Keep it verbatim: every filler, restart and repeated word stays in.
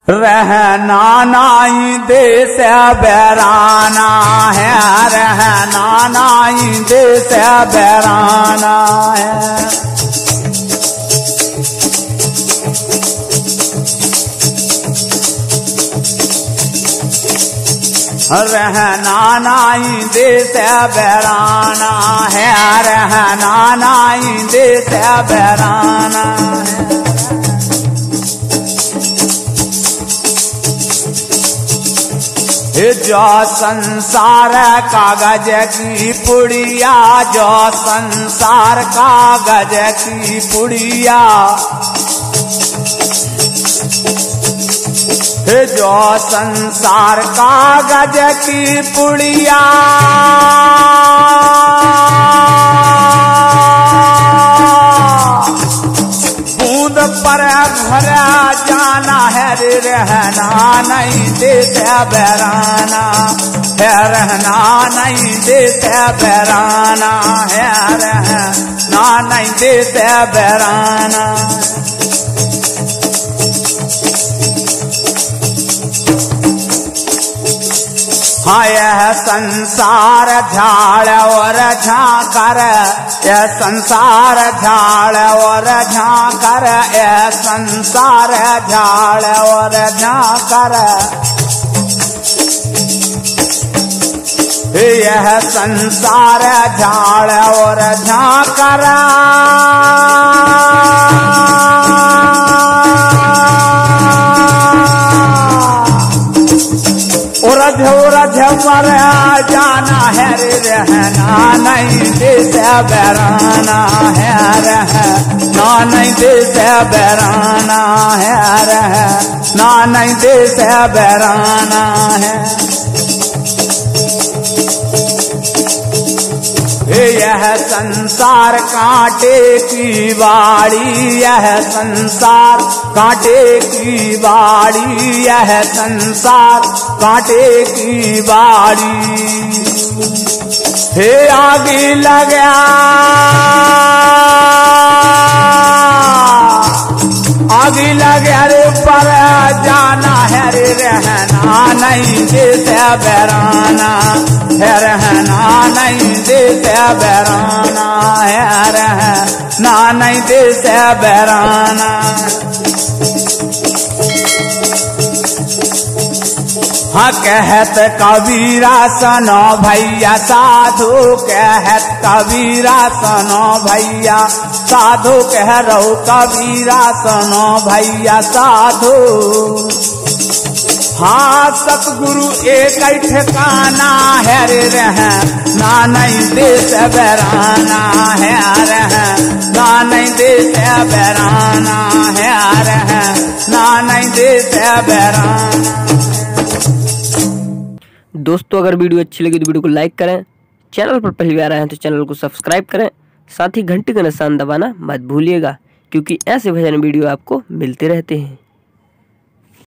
रहना नाई देश बैराना है, रहना नाई देश बैराना है। रहना नाई देश बैराना है, रहना नाई देश बैराना है। जो संसार कागज की पुड़िया, जो संसार कागज की पुड़िया, जो संसार कागज की पुड़िया, बूंद पर भरा जाना है रे, रहना नहीं देते बैराना है, रहना नहीं देते बैराना है, रहना नहीं देते बैराना। हाँ यह संसार झाड़ और झांकर, यह संसार झाड़ और झांकर, यह संसार झाड़ और झांकर, यह संसार झाड़ और झांकर, उरझ उरझ मर जाना है रे, रहना नहीं देते बैराना है, रहना नहीं देते बैराना है, रहना नहीं देते बैराना है। यह संसार कांटे की बाड़ी, यह संसार कांटे की बाड़ी, यह संसार कांटे की बाड़ी, हे आगे लगा आगे लगे रे पर जाना है रे, रहना नहीं देते बैराना है, रहना नहीं देते बैराना है, रहना नहीं देते बैराना। हाँ कहत कबीरा सनो भैया साधु, कहत कबीरा सनो भैया साधु, कह रहो कबीरा सनो भैया साधु। हाँ सतगुरु एक ठिकाना है रे, रहना नहीं देश बैराना है, रहना नहीं देश बैराना है, रहना नहीं देश बैराना। दोस्तों अगर वीडियो अच्छी लगी तो वीडियो को लाइक करें, चैनल पर पहली बार आए हैं तो चैनल को सब्सक्राइब करें, साथ ही घंटी का निशान दबाना मत भूलिएगा, क्योंकि ऐसे भजन वीडियो आपको मिलते रहते हैं।